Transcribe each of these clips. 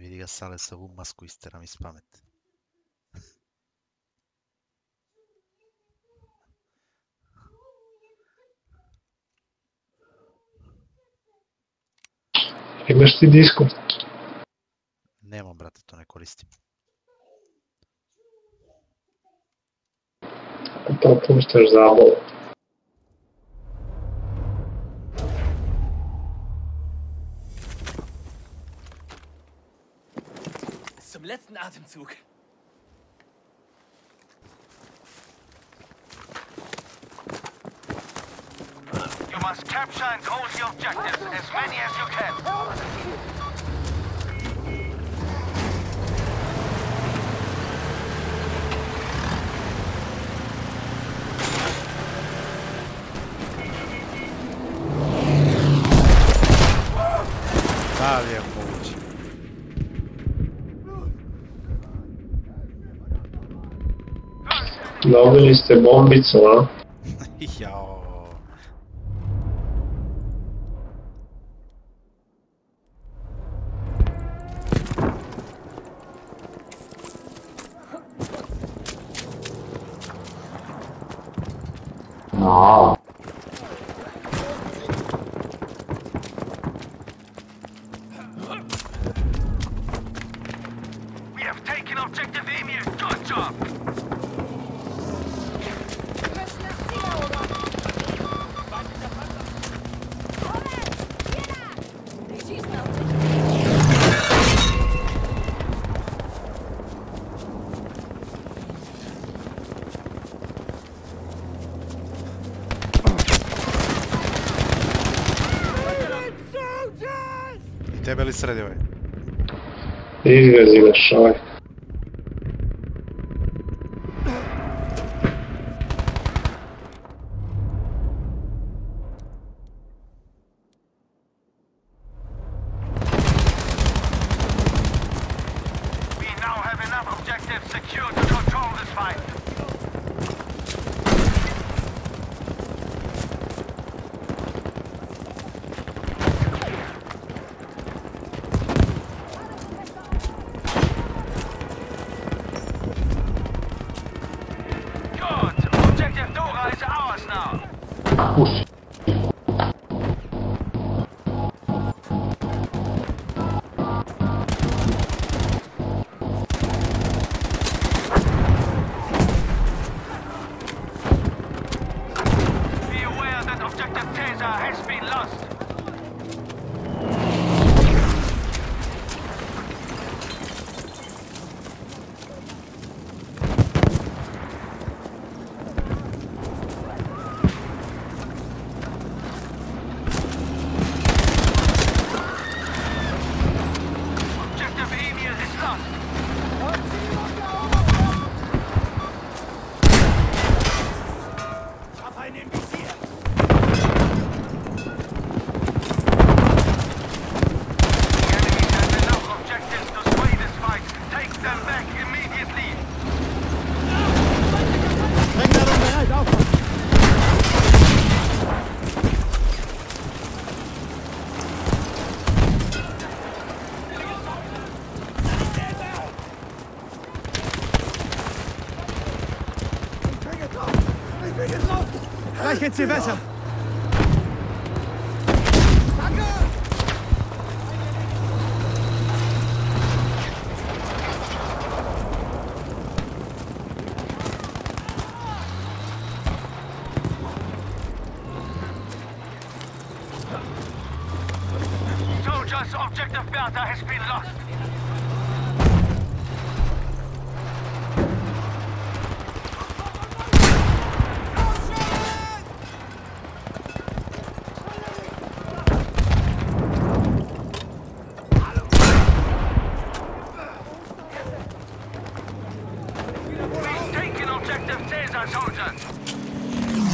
Vidi ga sale sa ovu masku istera mi s pameti. Imaš ti Discord? Nemam, brate, to ne koristim. Pa puštaš zabavu. Zum letzten Atemzug. You must capture and hold the objectives, as many as you can. Da li je moguće? Dobili ste bombicu, a? Jao. No. We have taken objective Emil. Good job. I tebe li sredi ovaj? Izgazi ga čovjek. We now have enough objectives secured to control this fight. Good. Objective Dora is ours now. Puši. Be aware that objective Caesar has been lost. Objective Emil is lost. Ich hab einen im Visier. The enemy has enough objectives to sway this fight. Take them back immediately. Sprengladung bereit, aufpassen. Ich bin getroffen! Gleich geht's dir besser! Danke! Soldiers, objective Bertha has been lost. We've taken objective Caesar, soldiers.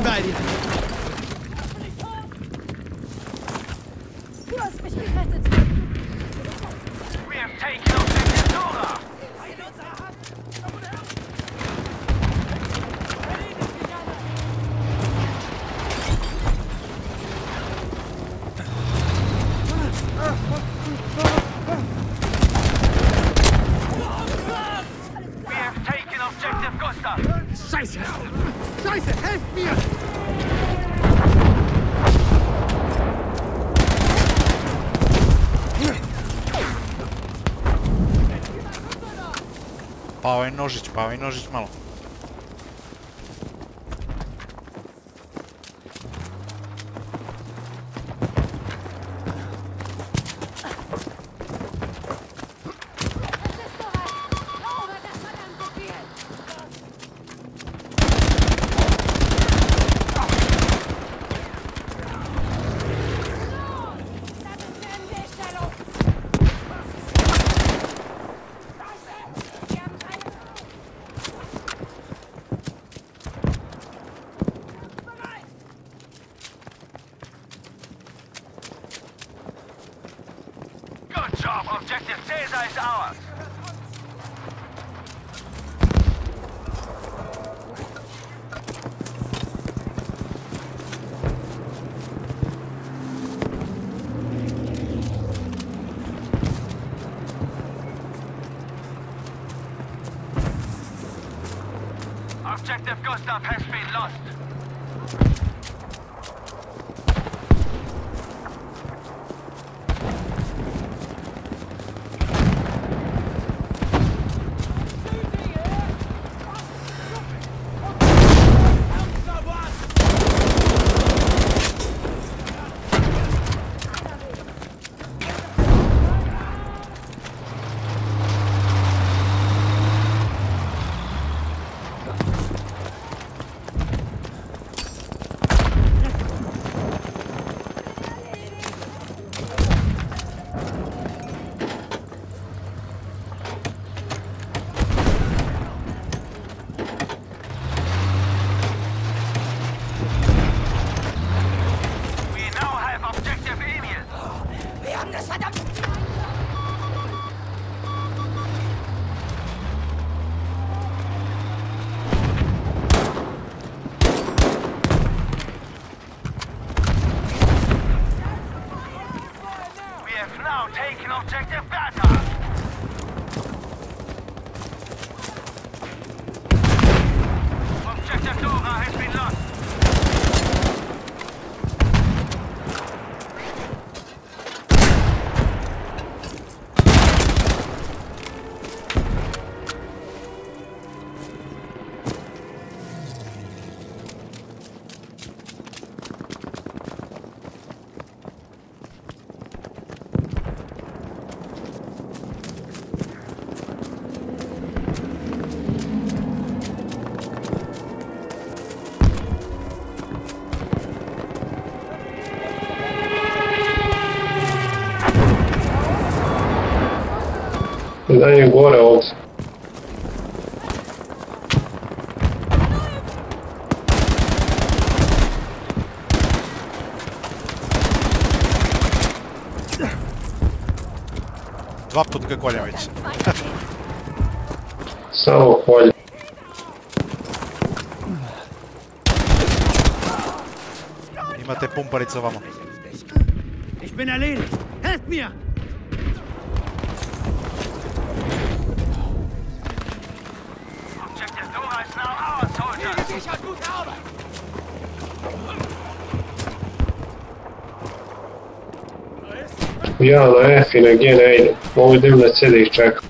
bin bei dir. Du hast mich gerettet. We have taken objective Dora. We have taken objective Gustav. Scheiße! Scheiße, helft mir! Pao je nožić malo. Over das verdammte Ziel! Das ist eine Entstellung! Wir haben keine... Bereit! Good job. Objective Caesar is ours. Objective Gustav has been lost. We now have objective Emil. Wir haben das verdammte... We have now taken objective Beta. Objective Dora has been lost. Jedan je gore ovdje. Dva put ga koljem već. Samo polje. Imate pumparicu ovamo. Ich bin erledigt! Helft mir! Objective Dora is now our soldiers. Sicher, gute Arbeit! Ja na F i na G ne idem. Mogu idem na C da ih čekam.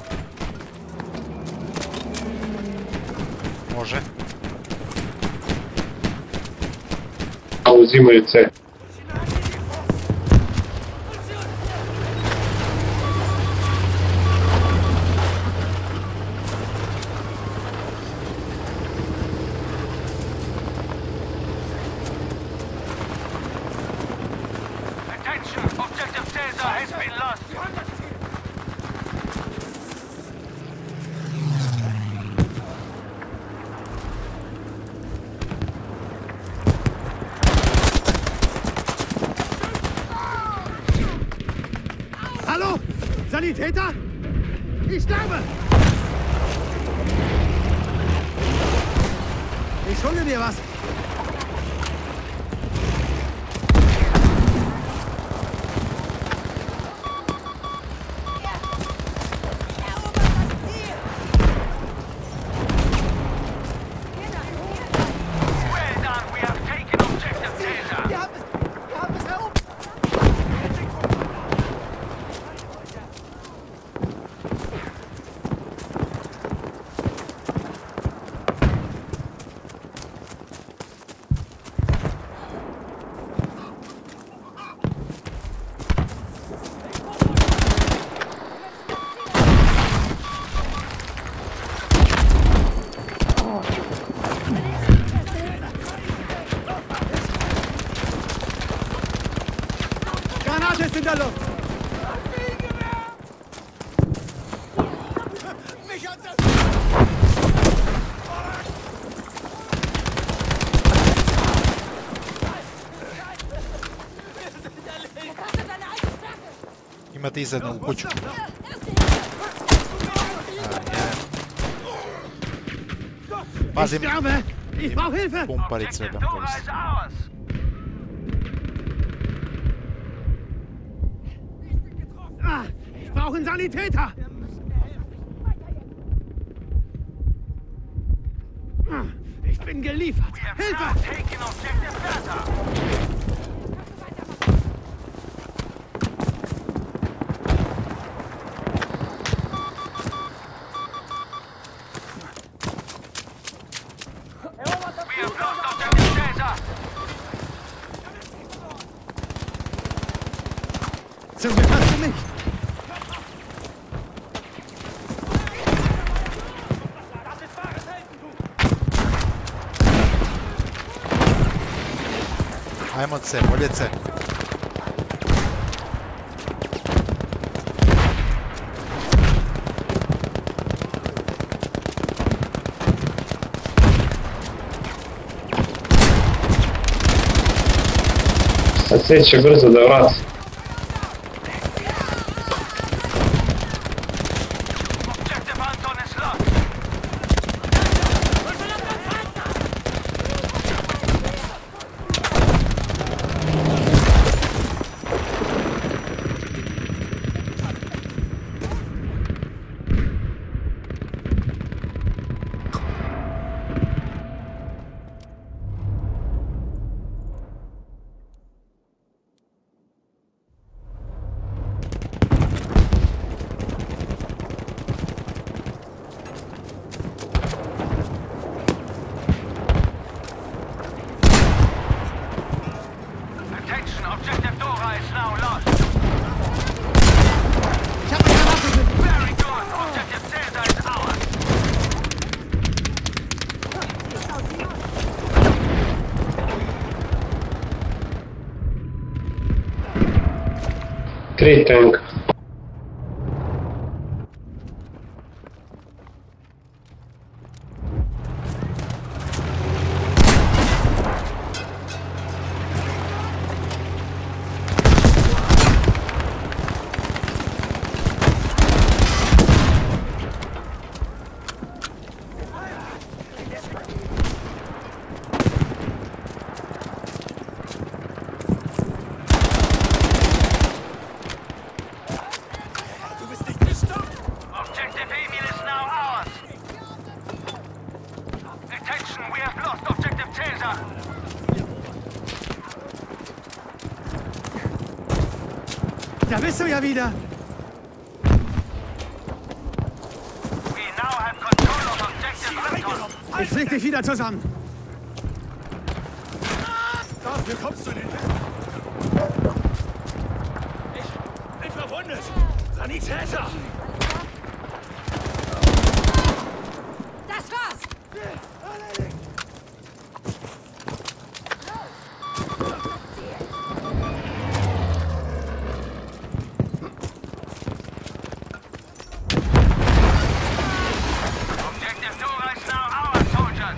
Može. A uzimaju C. Attention, objective Caesar has been lost. Sanitäter? Ich sterbe! Ich schulde dir was. Well done, we have taken objective Caesar. Wir haben es erobert. Granate ist in der Luft. Mich hat's Ima ti zadnju u kuću. Ich Pazim, sterbe! Ich brauche Hilfe! pumparice Objective trebam Dora is koristiti. ours. Ah, ich brauche einen Sanitäter! Ah, ich bin geliefert! We have Hilfe! now taken objective Delta. We have lost objective Caesar. Zum Glück hast du mich! Ajmo se, bolje se. Sad sve će brzo da vrati. Objective Anton is lost. Attention, objective Dora is now lost. Ich habe eine Granate! Very good, objective Caesar is ours. Tri tanka. Objective Emil is now ours. Attention, we have lost objective Caesar. Da bist du ja wieder! We now have control of objective Anton. Ich flieg dich wieder zusammen! Dafür kommst du nicht. Ich bin verwundet. Sanitäter! Das war's! Objective Dora is now ours, soldiers.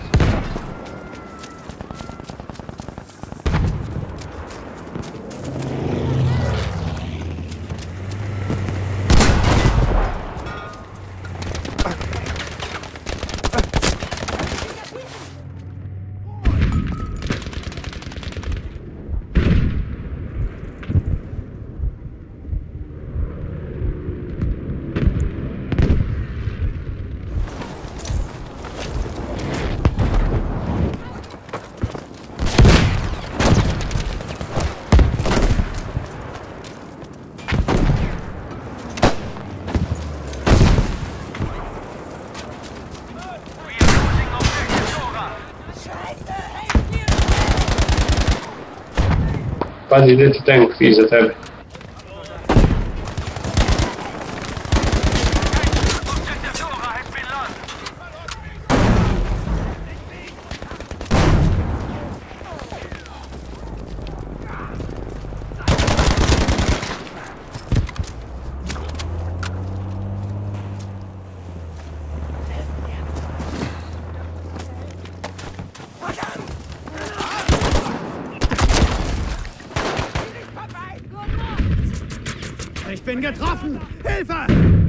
Pazi, ide ti tank iza tebe. Objective Dora has been lost. Ich bin getroffen! Hilfe!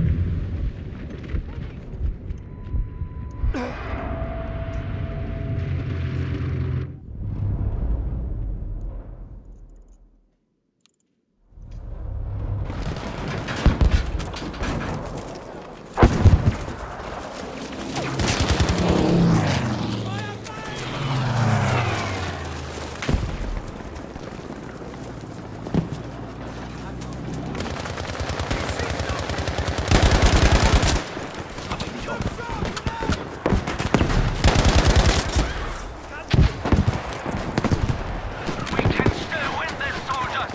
We can still win this, soldiers.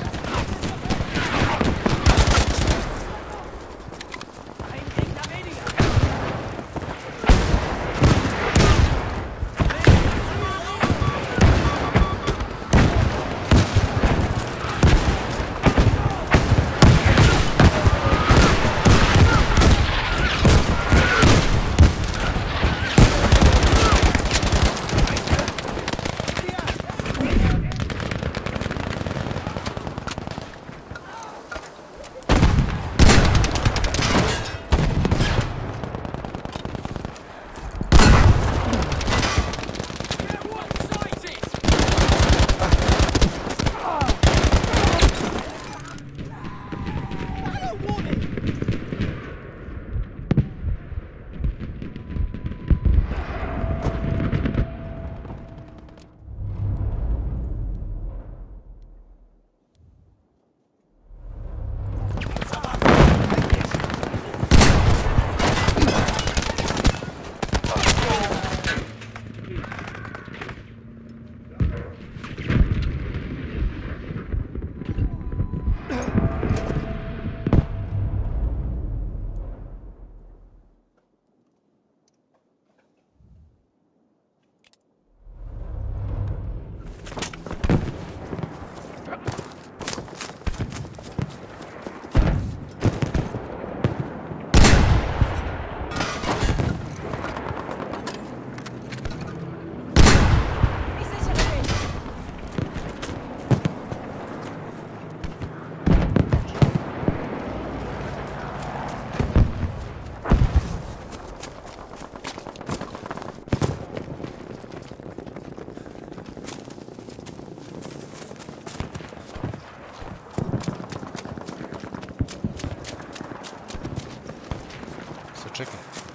So, checken.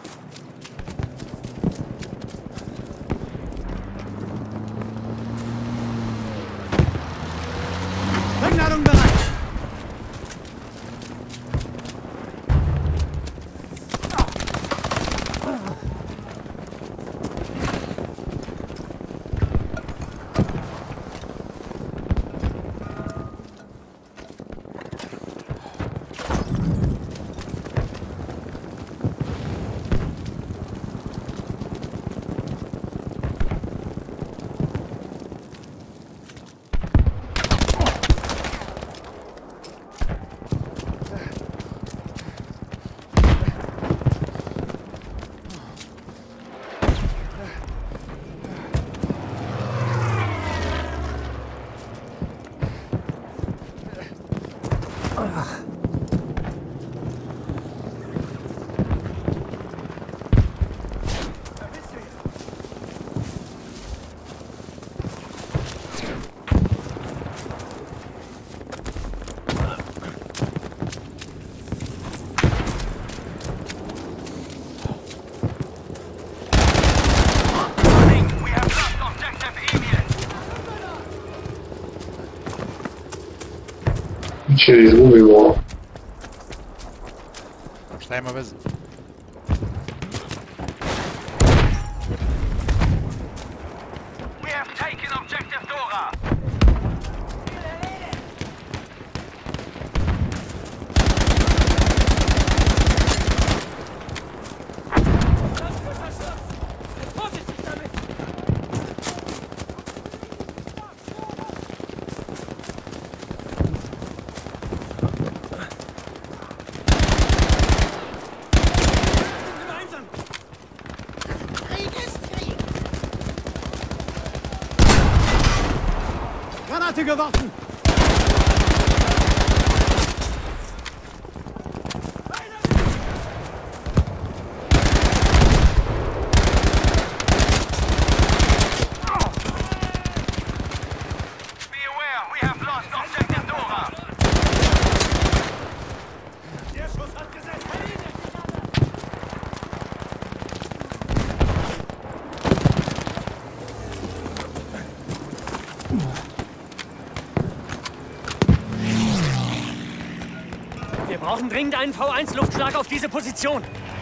Sprengladung bereit! We have lost objective Evian. Će da izgubimo. Šta ima veze? We have taken objective Dora. Granate geworfen! Be aware, we have lost objective Dora. Der Schuss hat gesetzt. Wir brauchen dringend einen V1-Luftschlag auf diese Position.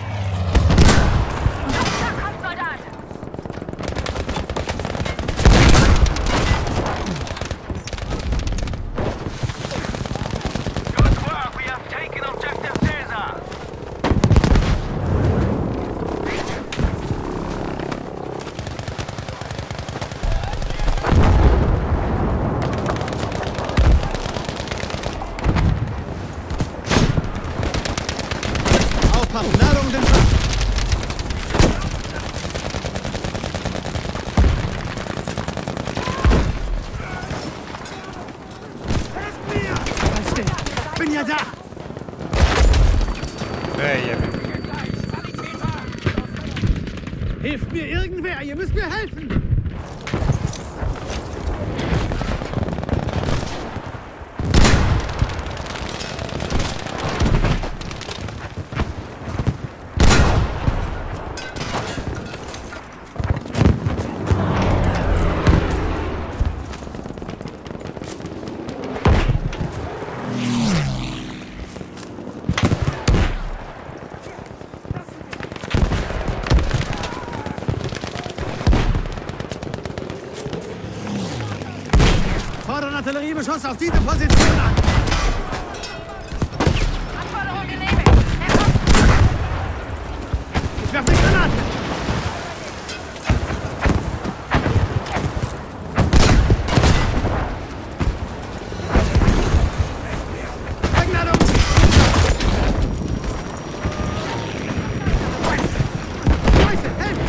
Good work, we have taken objective Caesar. Aufpassen, Ladung den Fach! Halt still! Bin ja da! Ey, Hilft mir irgendwer! Ihr müsst mir helfen! Fordern Artilleriebeschuss auf diese Position an! Anforderung genehmigt. Ich werfe die Granate! Eigenladung! Leute, helft!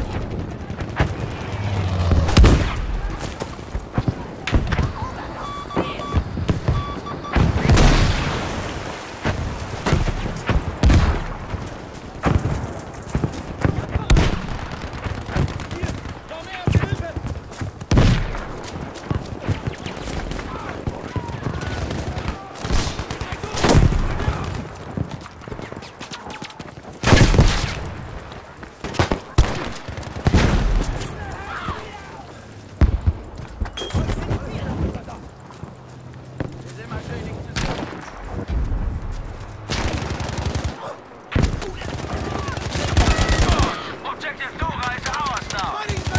Objective Dora is ours now.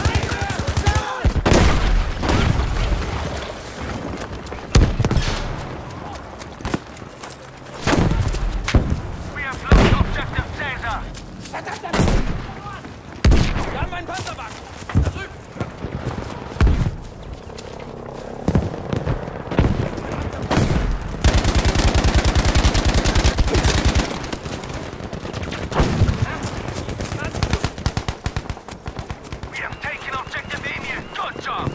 We have lost objective Caesar. Wir haben einen Panzerwagen. We have taken objective Emil. Good job.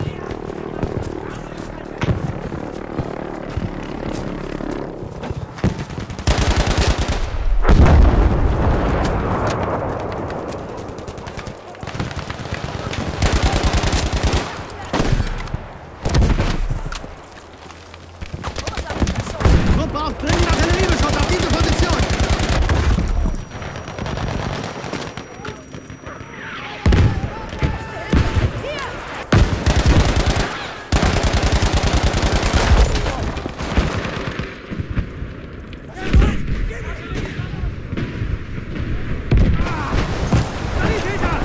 Truppe braucht dringend Artilleriebeschuss auf diese Position! Sanitäter!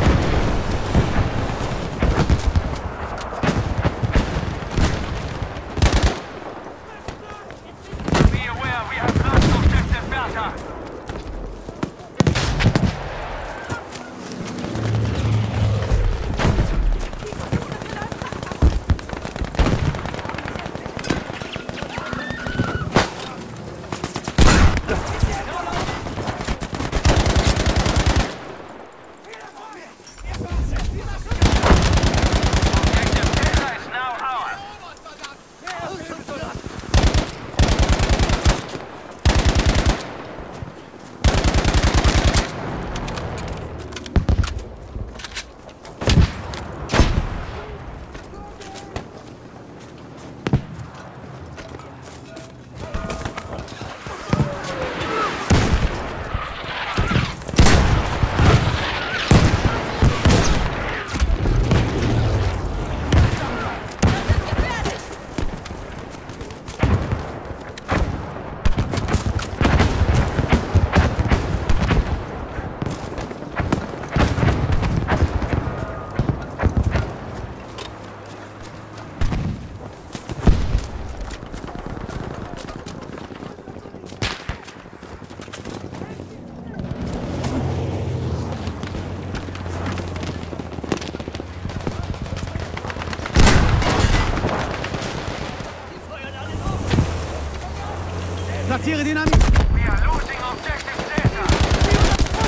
Be aware, we have Platziere Dynamit. We are losing objective Caesar.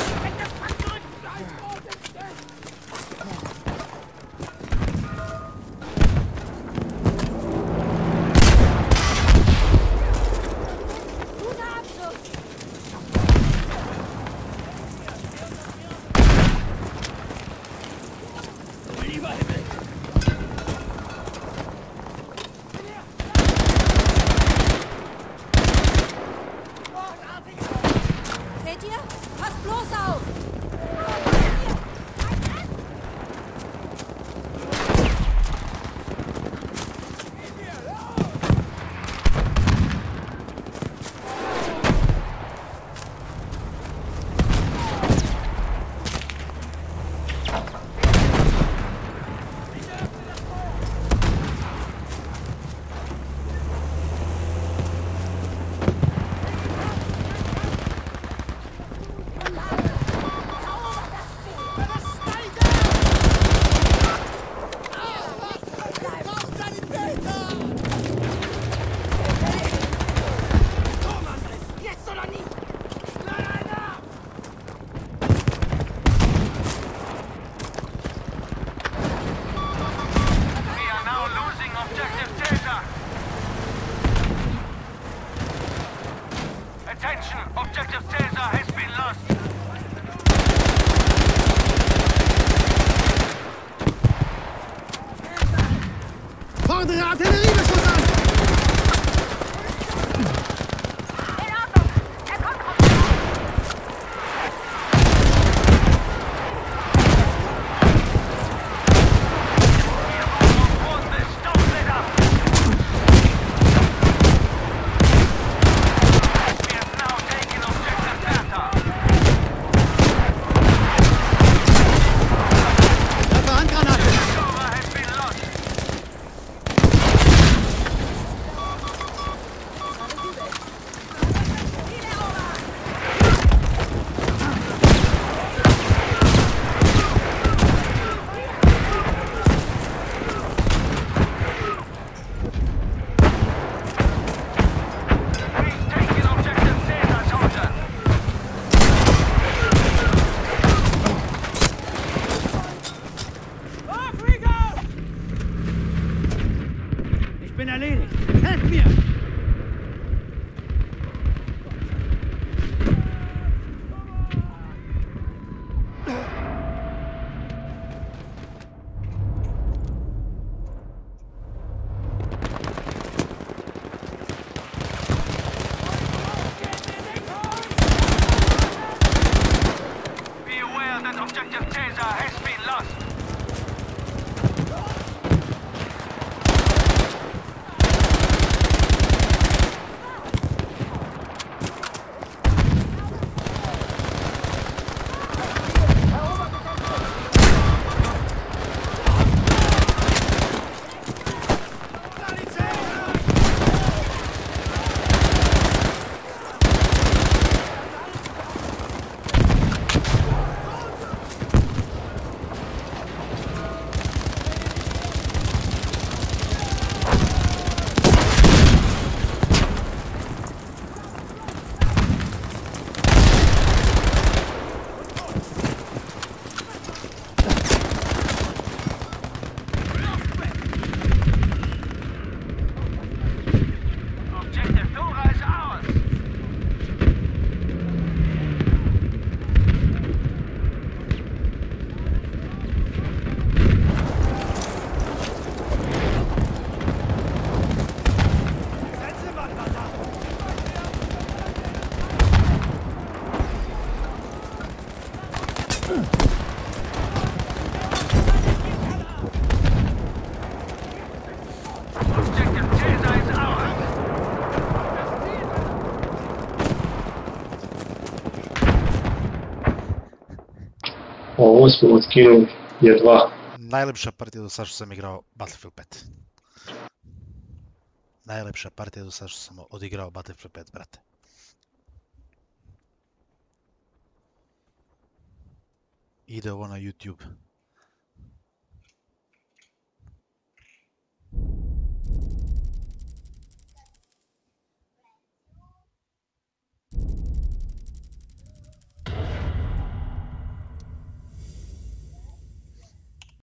Guter Abschluss. Seht ihr? Passt bloß auf! We are now losing objective Caesar. Attention, objective Caesar has been lost. Vordere Artilleriebeschuss an. In Ordnung! Er kommt auf! Hold this, don't let up. We have now taken objective Delta. Treffer Handgranate. Nova has been lost. We've taken objective Caesar, soldier. Ich bin erledigt. Helft mir! Be aware that objective Caesar has been lost. Objective Dora is ours. Objective Caesar is ours. Ovo smo otkinuli jedva. Najlepša partija do sad što sam igrao Battlefield 5. Najlepša partija do sad što sam odigrao Battlefield 5, brate. Ide ovo na YouTube.